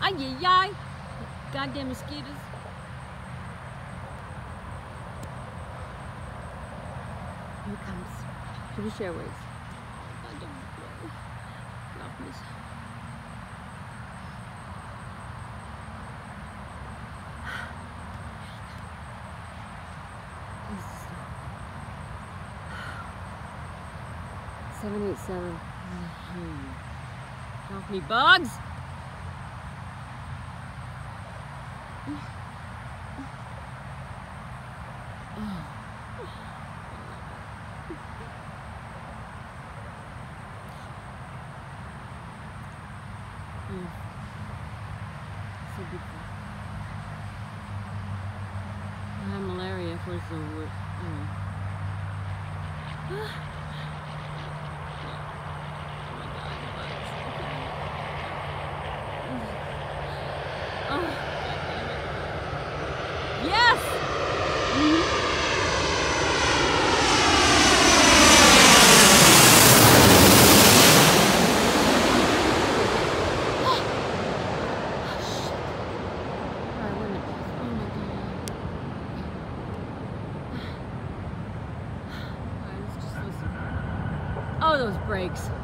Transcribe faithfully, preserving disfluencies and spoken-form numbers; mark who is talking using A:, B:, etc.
A: Ay, ay, ay. Goddamn mosquitoes. Here it comes. British Airways. Goddamn plane. Love this. seven eight seven. Mm-hmm. Off me, bugs! Oh. Mm. So beautiful. I have malaria for the word. Oh. Oh. Yes! Mm-hmm. Oh, those brakes.